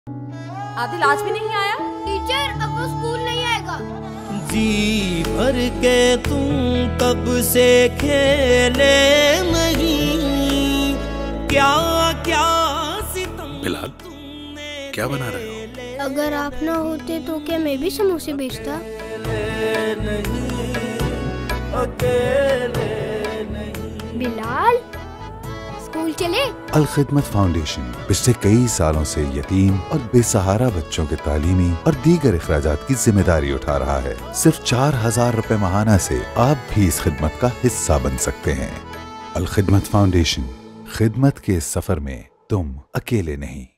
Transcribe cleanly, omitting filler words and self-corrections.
आदिल आज भी नहीं आया? टीचर, अब वो स्कूल नहीं आएगा। जी भर के तुम कब से खेले नहीं, क्या क्या सितम। बिलाल, क्या बना रहे हो? अगर आप ना होते तो क्या मैं भी समोसे बेचता? बिलाल, स्कूल चले? अलखिदमत फाउंडेशन पिछले कई सालों से यतीम और बेसहारा बच्चों के तालीमी और दीगर अखराजात की जिम्मेदारी उठा रहा है। सिर्फ 4000 रुपए माहाना से आप भी इस खिदमत का हिस्सा बन सकते हैं। अलखिदमत फाउंडेशन, खिदमत के इस सफर में तुम अकेले नहीं।